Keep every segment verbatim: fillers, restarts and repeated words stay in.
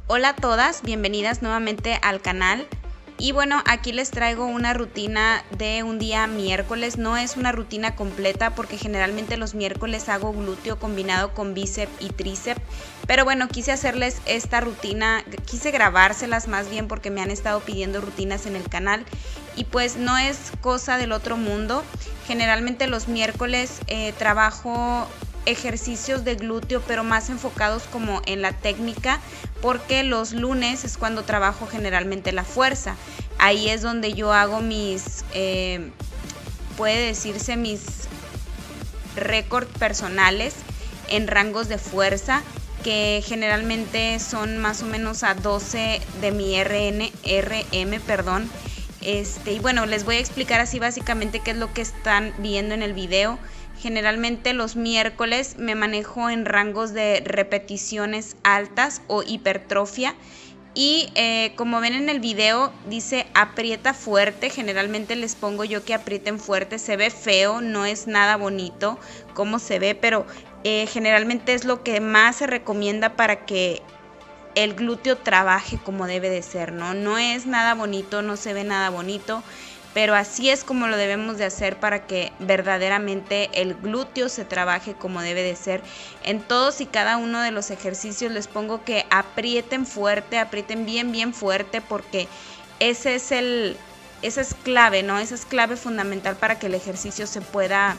Hola a todas, bienvenidas nuevamente al canal. Y bueno, aquí les traigo una rutina de un día miércoles. No es una rutina completa porque generalmente los miércoles hago glúteo combinado con bíceps y tríceps. Pero bueno, quise hacerles esta rutina, quise grabárselas más bien porque me han estado pidiendo rutinas en el canal. Y pues no es cosa del otro mundo. Generalmente los miércoles eh, trabajo ejercicios de glúteo, pero más enfocados como en la técnica, porque los lunes es cuando trabajo generalmente la fuerza. Ahí es donde yo hago mis, eh, puede decirse mis récords personales en rangos de fuerza, que generalmente son más o menos a doce de mi R N, R M, perdón. Este, y bueno, les voy a explicar así básicamente qué es lo que están viendo en el video. Generalmente los miércoles me manejo en rangos de repeticiones altas o hipertrofia. Y eh, como ven en el video, dice aprieta fuerte. Generalmente les pongo yo que aprieten fuerte. Se ve feo, no es nada bonito como se ve, pero eh, generalmente es lo que más se recomienda para que el glúteo trabaje como debe de ser, ¿no? No es nada bonito, no se ve nada bonito, pero así es como lo debemos de hacer para que verdaderamente el glúteo se trabaje como debe de ser. En todos y cada uno de los ejercicios les pongo que aprieten fuerte, aprieten bien, bien fuerte, porque ese es el, esa es clave, ¿no? Esa es clave fundamental para que el ejercicio se pueda,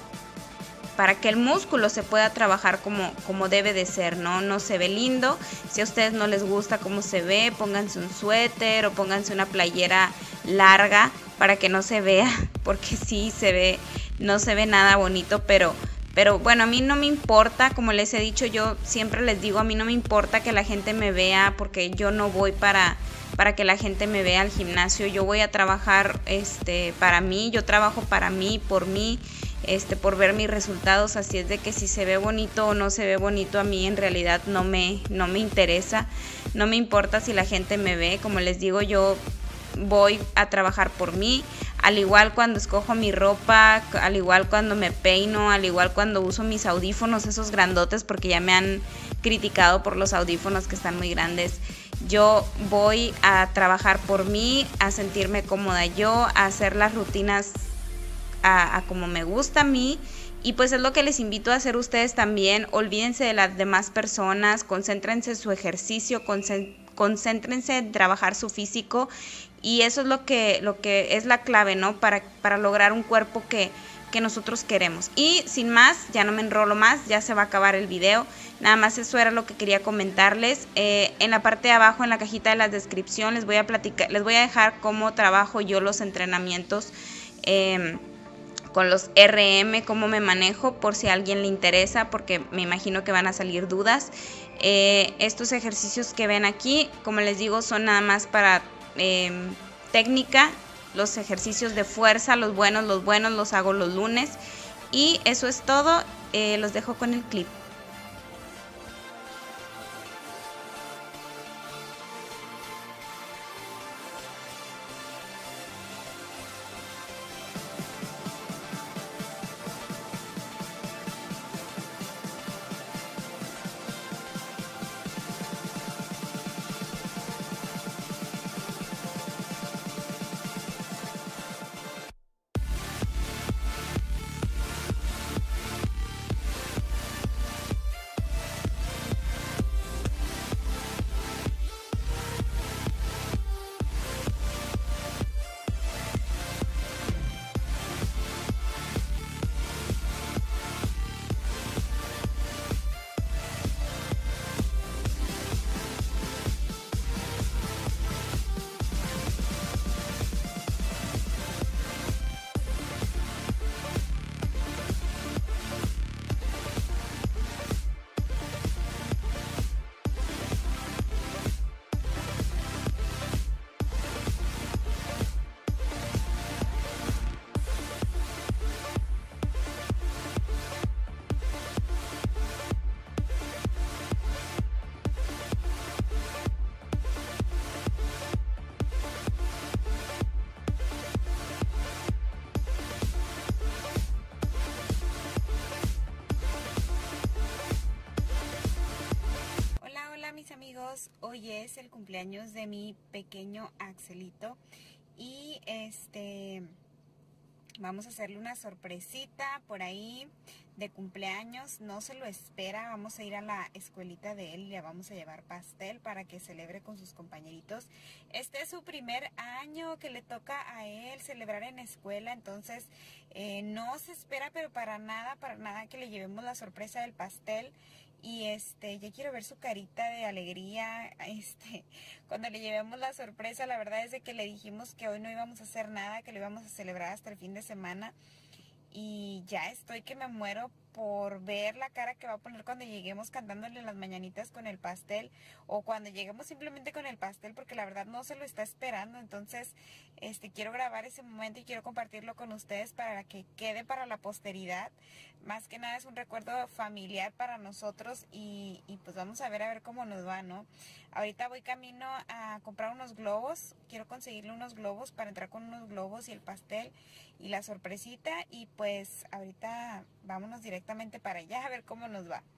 para que el músculo se pueda trabajar como, como debe de ser, ¿no? No se ve lindo. Si a ustedes no les gusta cómo se ve, pónganse un suéter o pónganse una playera larga para que no se vea, porque sí se ve, no se ve nada bonito, pero, pero bueno, a mí no me importa, como les he dicho, yo siempre les digo, a mí no me importa que la gente me vea, porque yo no voy para, para que la gente me vea al gimnasio, yo voy a trabajar este, para mí, yo trabajo para mí, por mí, este, por ver mis resultados, así es de que si se ve bonito o no se ve bonito, a mí en realidad no me, no me interesa, no me importa si la gente me ve, como les digo, yo voy a trabajar por mí, al igual cuando escojo mi ropa, al igual cuando me peino, al igual cuando uso mis audífonos, esos grandotes, porque ya me han criticado por los audífonos que están muy grandes. Yo voy a trabajar por mí, a sentirme cómoda yo, a hacer las rutinas a, a como me gusta a mí. Y pues es lo que les invito a hacer ustedes también. Olvídense de las demás personas, concéntrense en su ejercicio, concéntrense en trabajar su físico, y eso es lo que, lo que es la clave, ¿no? Para, para lograr un cuerpo que, que nosotros queremos. Y sin más, ya no me enrolo más, ya se va a acabar el video. Nada más eso era lo que quería comentarles. Eh, en la parte de abajo, en la cajita de la descripción, les voy a platicar, les voy a dejar cómo trabajo yo los entrenamientos eh, con los R M, cómo me manejo, por si a alguien le interesa, porque me imagino que van a salir dudas. Eh, estos ejercicios que ven aquí, como les digo, son nada más para eh, técnica. Los ejercicios de fuerza, los buenos, los buenos los hago los lunes. Y eso es todo, eh, los dejo con el clip. hoy es el cumpleaños de mi pequeño Axelito y este vamos a hacerle una sorpresita por ahí de cumpleaños, no se lo espera. Vamos a ir a la escuelita de él y le vamos a llevar pastel para que celebre con sus compañeritos. Este es su primer año que le toca a él celebrar en escuela, entonces eh, no se espera, pero para nada, para nada que le llevemos la sorpresa del pastel. Y este, ya quiero ver su carita de alegría, este, cuando le llevemos la sorpresa. La verdad es de que le dijimos que hoy no íbamos a hacer nada, que lo íbamos a celebrar hasta el fin de semana. Y ya estoy que me muero por ver la cara que va a poner cuando lleguemos cantándole las mañanitas con el pastel, o cuando lleguemos simplemente con el pastel, porque la verdad no se lo está esperando. Entonces este quiero grabar ese momento y quiero compartirlo con ustedes para que quede para la posteridad. Más que nada es un recuerdo familiar para nosotros y, y pues vamos a ver a ver cómo nos va, ¿no? Ahorita voy camino a comprar unos globos, quiero conseguirle unos globos para entrar con unos globos y el pastel y la sorpresita, y pues ahorita vámonos directamente para allá a ver cómo nos va.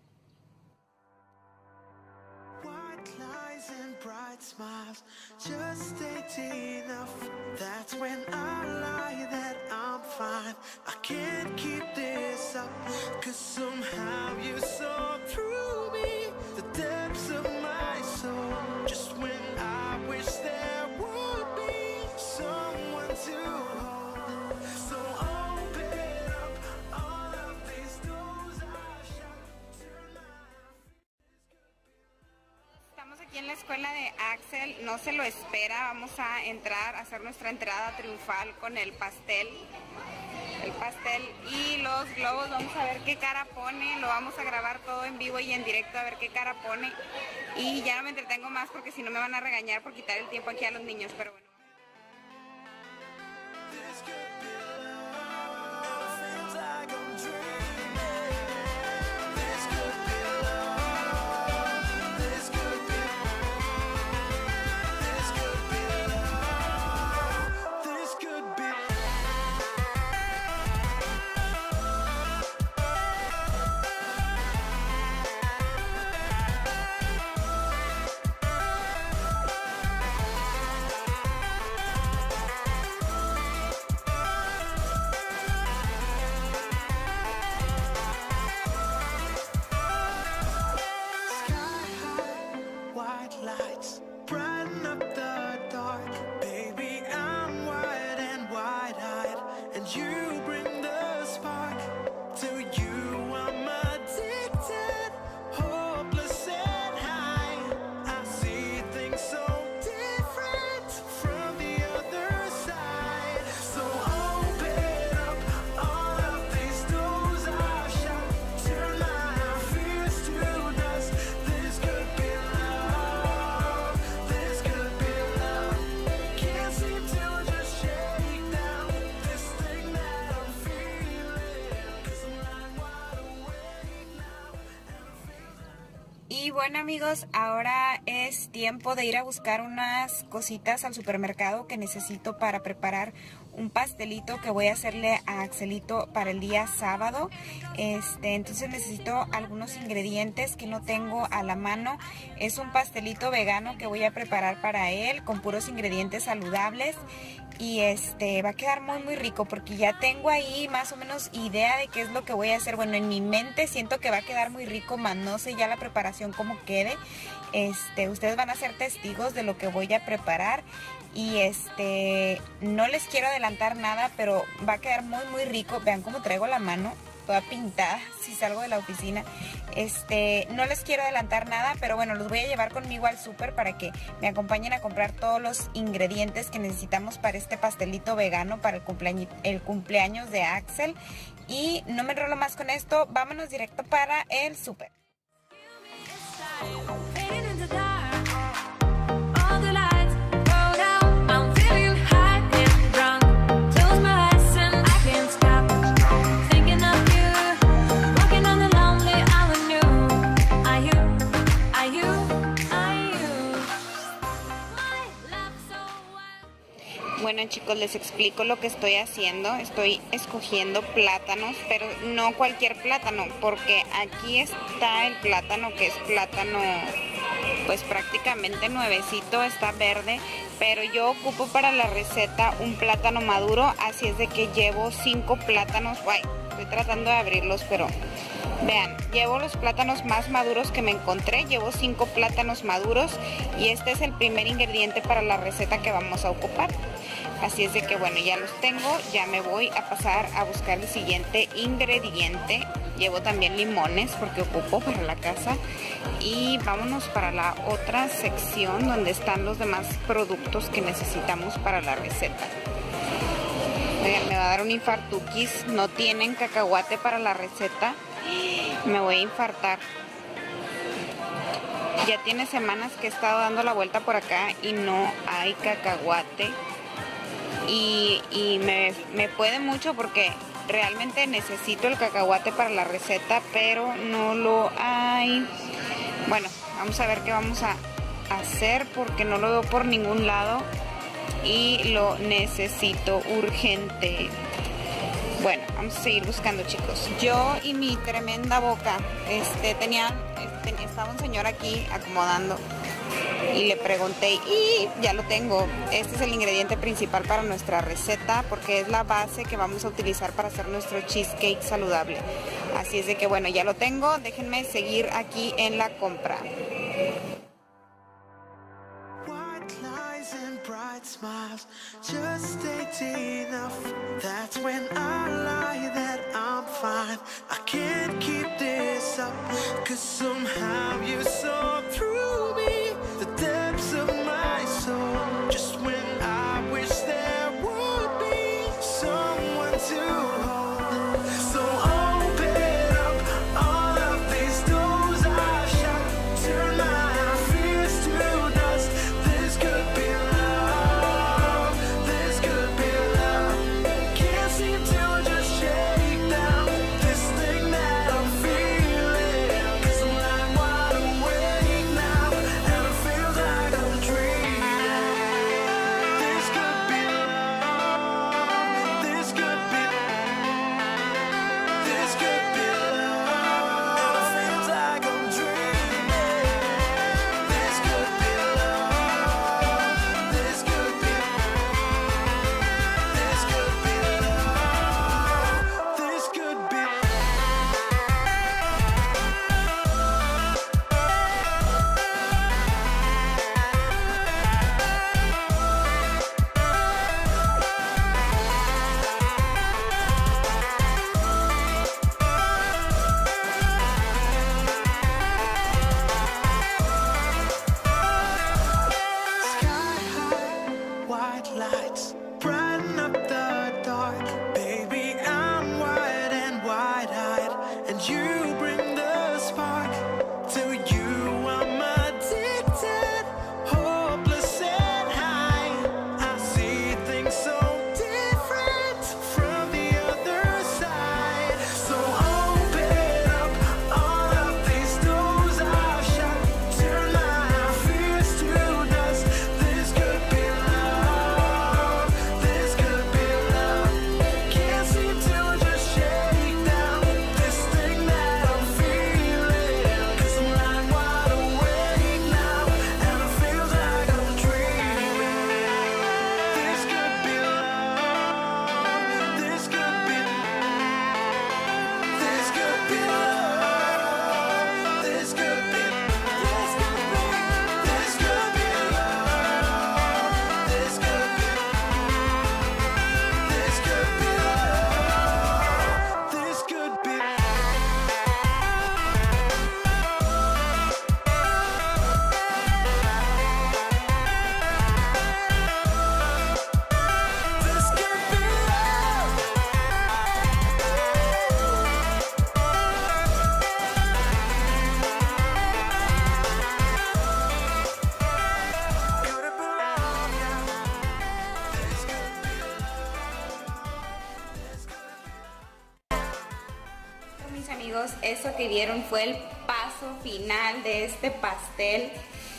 White lies and bright smiles, just ain't enough. That's when I lie that I'm fine. I can't keep this up, cause somehow you saw through me, the depths of my soul. Just when I wish there would be someone to hold. So open up all of these doors I shut. Turn Estamos aquí en la escuela de Axel, no se lo espera. Vamos a entrar, a hacer nuestra entrada triunfal con el pastel. El pastel y los globos. Vamos a ver qué cara pone. Lo vamos a grabar todo en vivo y en directo a ver qué cara pone. Y ya no me entretengo más porque si no me van a regañar por quitar el tiempo aquí a los niños, pero bueno. Y bueno amigos, ahora es tiempo de ir a buscar unas cositas al supermercado que necesito para preparar un pastelito que voy a hacerle a Axelito para el día sábado. Este, entonces necesito algunos ingredientes que no tengo a la mano. Es un pastelito vegano que voy a preparar para él con puros ingredientes saludables. Y este va a quedar muy muy rico porque ya tengo ahí más o menos idea de qué es lo que voy a hacer. Bueno, en mi mente siento que va a quedar muy rico, más no sé ya la preparación cómo quede. Este, ustedes van a ser testigos de lo que voy a preparar. Y este, no les quiero adelantar nada, pero va a quedar muy muy rico. Vean cómo traigo la mano toda pintada si salgo de la oficina. Este, no les quiero adelantar nada, pero bueno, los voy a llevar conmigo al súper para que me acompañen a comprar todos los ingredientes que necesitamos para este pastelito vegano para el cumpleaños, el cumpleaños de Axel. Y no me enrolo más con esto, vámonos directo para el súper. Bueno chicos, les explico lo que estoy haciendo. Estoy escogiendo plátanos, pero no cualquier plátano, porque aquí está el plátano que es plátano pues prácticamente nuevecito, está verde, pero yo ocupo para la receta un plátano maduro, así es de que llevo cinco plátanos. Ay, estoy tratando de abrirlos, pero vean, llevo los plátanos más maduros que me encontré, llevo cinco plátanos maduros y este es el primer ingrediente para la receta que vamos a ocupar. Así es de que bueno, ya los tengo, ya me voy a pasar a buscar el siguiente ingrediente. Llevo también limones porque ocupo para la casa. Y vámonos para la otra sección donde están los demás productos que necesitamos para la receta. Oigan, me va a dar un infartuquis, no tienen cacahuate para la receta. Me voy a infartar. Ya tiene semanas que he estado dando la vuelta por acá y no hay cacahuate. Y, y me, me puede mucho porque realmente necesito el cacahuate para la receta, pero no lo hay. Bueno, vamos a ver qué vamos a hacer porque no lo veo por ningún lado y lo necesito urgente. Bueno, vamos a seguir buscando, chicos. Yo y mi tremenda boca, este, tenía, este, estaba un señor aquí acomodando y le pregunté y ya lo tengo. Este es el ingrediente principal para nuestra receta porque es la base que vamos a utilizar para hacer nuestro cheesecake saludable. Así es de que bueno, ya lo tengo. Déjenme seguir aquí en la compra. Smiles, just eighteen enough. That's when I lie that I'm fine. I can't keep this up, cause somehow you saw through me the depths of my soul. Just when I wish there would be someone to hold. So open up all of these doors I've shut. Turn my fears to dust. This could be amigos, eso que vieron fue el paso final de este pastel.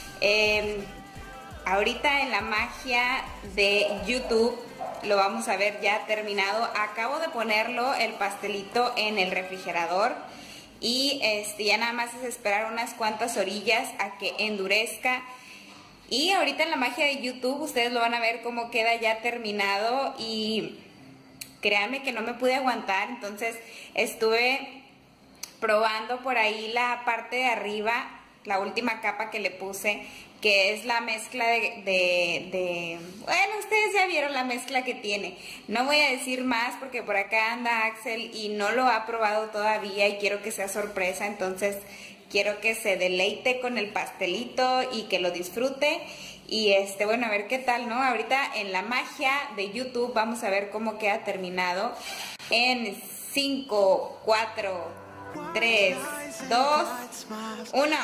Eh, ahorita en la magia de YouTube lo vamos a ver ya terminado. Acabo de ponerlo el pastelito en el refrigerador y este, ya nada más es esperar unas cuantas orillas a que endurezca. Y ahorita en la magia de YouTube ustedes lo van a ver cómo queda ya terminado y créanme que no me pude aguantar, entonces estuve probando por ahí la parte de arriba, la última capa que le puse, que es la mezcla de, de, de... Bueno, ustedes ya vieron la mezcla que tiene. No voy a decir más porque por acá anda Axel y no lo ha probado todavía y quiero que sea sorpresa, entonces quiero que se deleite con el pastelito y que lo disfrute. Y este, bueno, a ver qué tal, ¿no? Ahorita en la magia de YouTube vamos a ver cómo queda terminado. En cinco, cuatro, tres, dos, uno.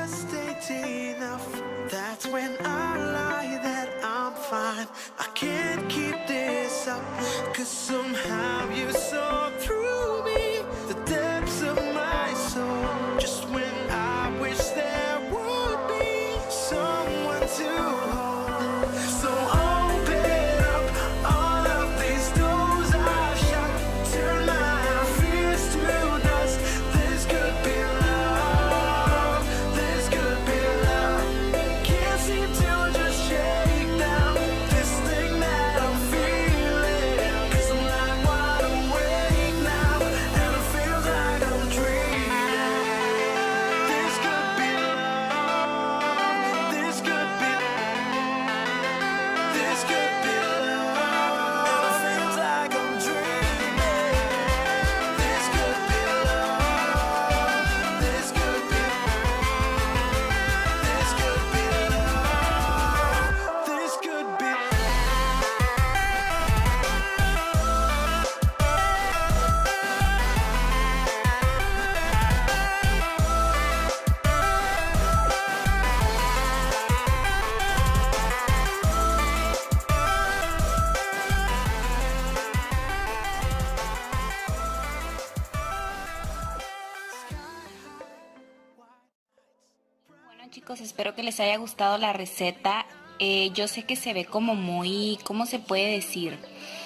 Chicos, espero que les haya gustado la receta. Eh, yo sé que se ve como muy, ¿cómo se puede decir?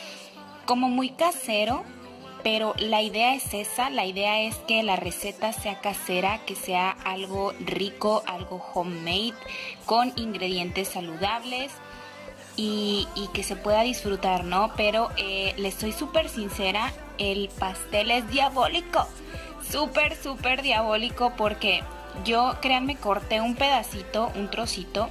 Como muy casero, pero la idea es esa, la idea es que la receta sea casera, que sea algo rico, algo homemade, con ingredientes saludables y, y que se pueda disfrutar, ¿no? Pero eh, les soy súper sincera, el pastel es diabólico, súper, súper diabólico porque... Yo, créanme, corté un pedacito, un trocito.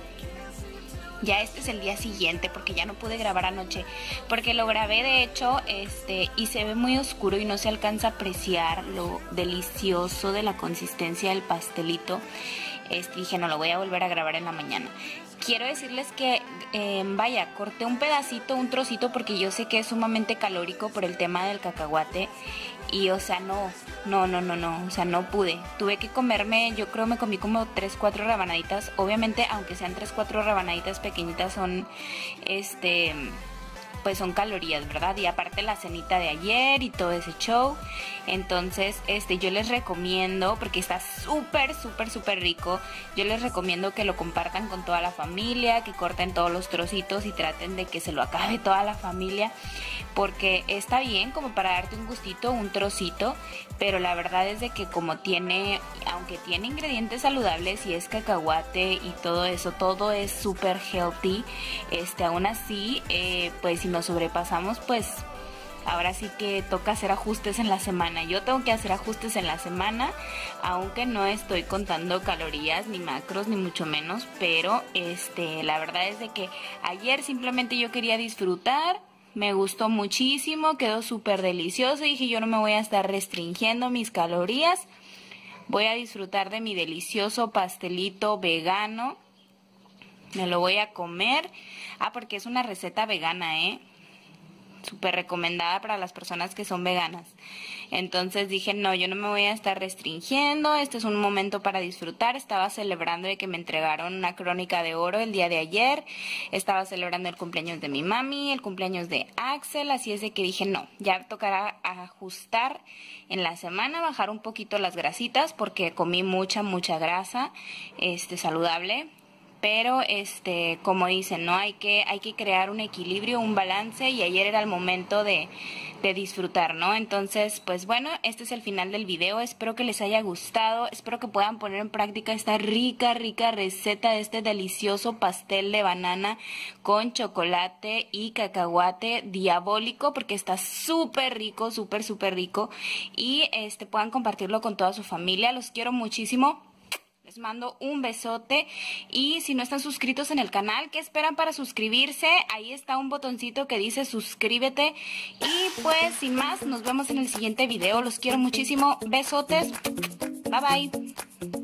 Ya este es el día siguiente porque ya no pude grabar anoche. Porque lo grabé de hecho este y se ve muy oscuro y no se alcanza a apreciar lo delicioso de la consistencia del pastelito. Este, dije, no, lo voy a volver a grabar en la mañana. Quiero decirles que, eh, vaya, corté un pedacito, un trocito porque yo sé que es sumamente calórico por el tema del cacahuate. Y, o sea, no, no, no, no, no, o sea, no pude. Tuve que comerme, yo creo me comí como tres, cuatro rebanaditas. Obviamente, aunque sean tres, cuatro rebanaditas pequeñitas, son, este, pues son calorías, ¿verdad? Y aparte la cenita de ayer y todo ese show. Entonces, este, yo les recomiendo, porque está súper, súper, súper rico, yo les recomiendo que lo compartan con toda la familia, que corten todos los trocitos y traten de que se lo acabe toda la familia. Porque está bien como para darte un gustito, un trocito, pero la verdad es de que como tiene, aunque tiene ingredientes saludables y es cacahuate y todo eso, todo es súper healthy, este, aún así, eh, pues si nos sobrepasamos, pues ahora sí que toca hacer ajustes en la semana. Yo tengo que hacer ajustes en la semana, aunque no estoy contando calorías, ni macros, ni mucho menos, pero este, la verdad es de que ayer simplemente yo quería disfrutar. Me gustó muchísimo, quedó súper delicioso. Dije, yo no me voy a estar restringiendo mis calorías. Voy a disfrutar de mi delicioso pastelito vegano. Me lo voy a comer. Ah, porque es una receta vegana, ¿eh? Súper recomendada para las personas que son veganas. Entonces dije, no, yo no me voy a estar restringiendo, este es un momento para disfrutar. Estaba celebrando de que me entregaron una crónica de oro el día de ayer, estaba celebrando el cumpleaños de mi mami, el cumpleaños de Axel, así es de que dije, no, ya tocará ajustar en la semana, bajar un poquito las grasitas, porque comí mucha, mucha grasa, este, saludable. pero este, como dicen, ¿no? Hay que, hay que crear un equilibrio, un balance, y ayer era el momento de, de disfrutar, ¿no? Entonces, pues bueno, este es el final del video. Espero que les haya gustado, espero que puedan poner en práctica esta rica, rica receta de este delicioso pastel de banana con chocolate y cacahuate diabólico, porque está súper rico, súper, súper rico, y este, puedan compartirlo con toda su familia. Los quiero muchísimo. Les mando un besote, y si no están suscritos en el canal, ¿qué esperan para suscribirse? Ahí está un botoncito que dice suscríbete. Y pues sin más, nos vemos en el siguiente video. Los quiero muchísimo. Besotes. Bye bye.